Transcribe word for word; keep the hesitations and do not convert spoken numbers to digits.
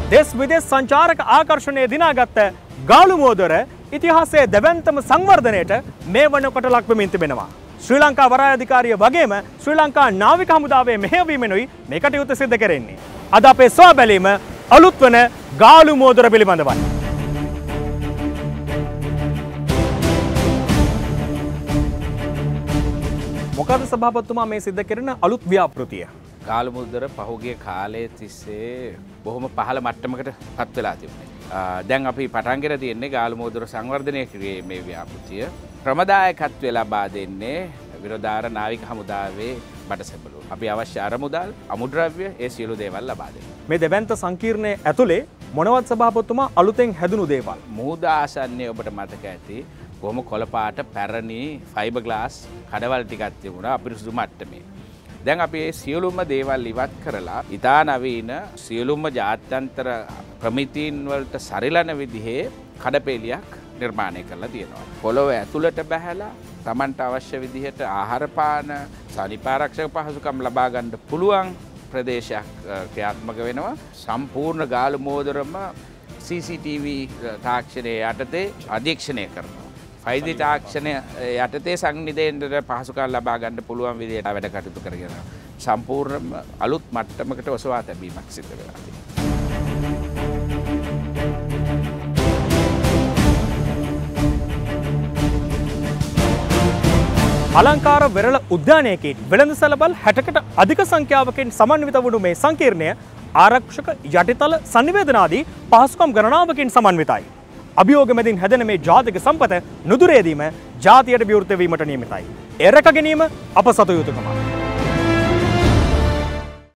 देश विदेश සංචාරක ආකර්ෂණයේ දිනාගත් ගාලු මෝදර ඉතිහාසයේ දෙවන්තම සංවර්ධනයට මේ වනකොට ලක් වෙමින් තිබෙනවා. ශ්‍රී ලංකා වරාය අධිකාරිය වගේම ශ්‍රී ලංකා නාවික හමුදාවේ මෙහෙයවීමෙනුයි මේ කටයුත්ත සිදු කෙරෙන්නේ. අද අපේ සොයා බැලීම අලුත් වන ගාලු මෝදර පිළිබඳවයි. මොකද සභාපතිතුමා මේ සිද්ධ කරන අලුත් ව්‍යාපෘතිය? ගාලු මුද්දර පහුගිය කාලයේ තිස්සේ බොහොම පහළ මට්ටමකට පත් වෙලා තිබුණේ. දැන් අපි පටන් ගෙන තියෙන්නේ ගාලු මුද්දර සංවර්ධනය කිරීමේ ව්‍යාපෘතිය. ප්‍රමදායකත්වය ලබා දෙන්නේ විරෝධාර නාවික හමුදාවේ බඩසැපළු. අපි අවශ්‍ය අරමුදල්, අමුද්‍රව්‍ය ඒ සියලු දේවල් ලබා දෙනවා. මේ දෙවන්ත සංකීර්ණයේ ඇතුලේ මොනවත් සභාපතිතුමා අලුතෙන් හැදුණු දේවල්? මුහුද ආසන්නයේ ඔබට මතක ඇති බොහොම කොළපාට පැරණි ෆයිබර් ග්ලාස් කඩවල් ටිකක් තිබුණා අපිරිසුදු මට්ටමේ. දැන් අපි මේ සියලුම දේවල් ඉවත් කරලා ඉතා නවීන සියලුම ජාත්‍යන්තර ප්‍රමිතීන් වලට සරිලන විදිහේ කඩපෙලියක් නිර්මාණය කරලා තියෙනවා. පොළොව ඇතුළට බැහැලා Tamanට අවශ්‍ය විදිහට ආහාර පාන සනිපාරක්ෂක පහසුකම් ලබා ගන්න පුළුවන් ප්‍රදේශයක් ක්‍රියාත්මක වෙනවා. සම්පූර්ණ ගාලු මෝදරම සී සී ටී වී තාක්ෂණය යටතේ අධීක්ෂණය කරනවා. ෆයිව් ජී තාක්ෂණය යටතේ සංනිධේන්ද්‍ර පහසුකම් ලබා ගන්න පුළුවන් විදිහට වැඩ කටයුතු කරගෙන සම්පූර්ණ අලුත් මට්ටමකට ඔසවා තැබීමක් සිදු වෙනවා. අලංකාර වෙරළ උද්‍යානයකින් වෙළඳ සැලබල් හැටකට අධික සංඛ්‍යාවකින් සමන්විත වුණු මේ සංකීර්ණය ආරක්ෂක යටිතල සංනිවේදනාදී පහසුකම් ගණනාවකින් සමන්විතයි. අභියෝග මැදින් හැදෙන මේ ජාතික සම්පත නුදුරේදීම ජාතියට විවෘත වීමට නියමිතයි. ඒ රැක ගැනීම අප සතු යුතුකමයි.